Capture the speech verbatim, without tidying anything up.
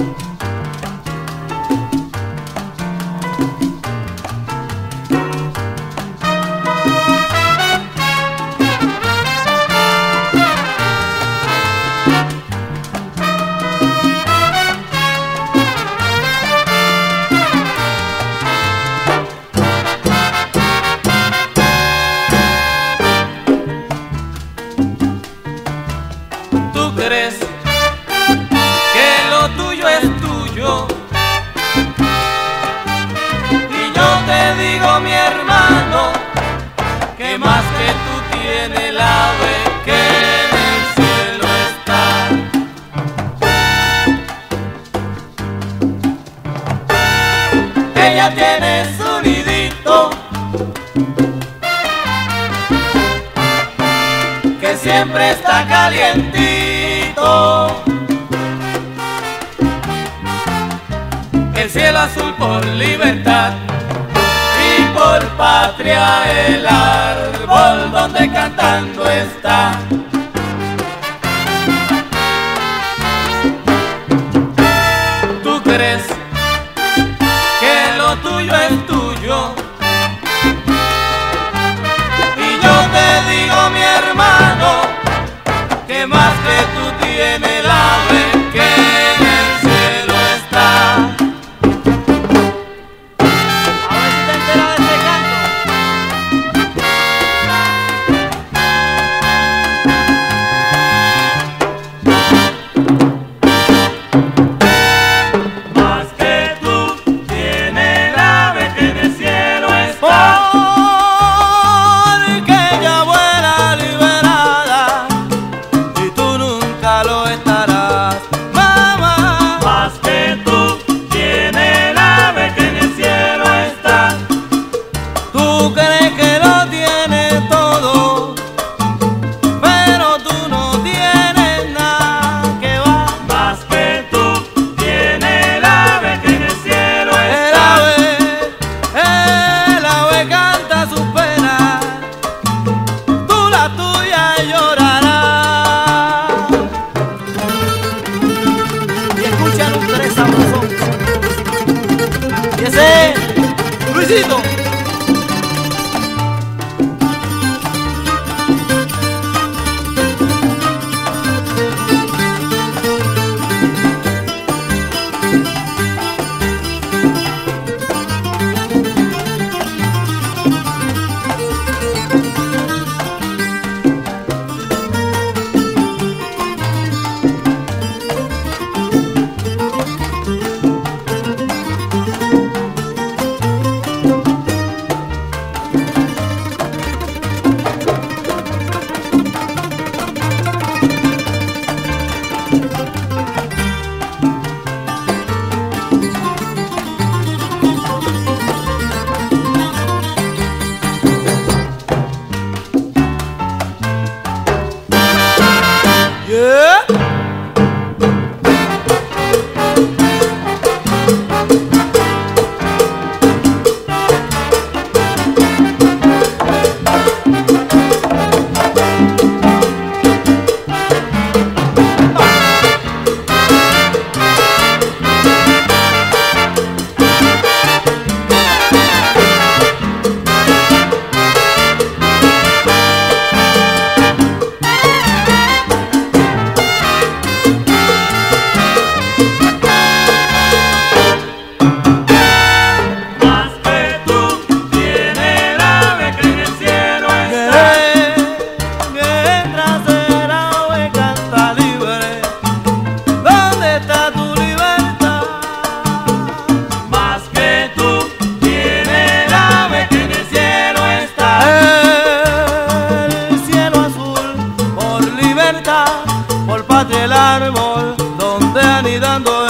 Mi hermano, que más que tú tiene el ave que en el cielo está. Ella tiene su nidito que siempre está calientito. El cielo azul por libertad, por patria el árbol donde cantando está. ¿Tú crees que lo tuyo es tuyo? Y yo te digo, mi hermano, que más que tú tiene el ave que en el cielo está. Luisito. Por patria el árbol donde anidando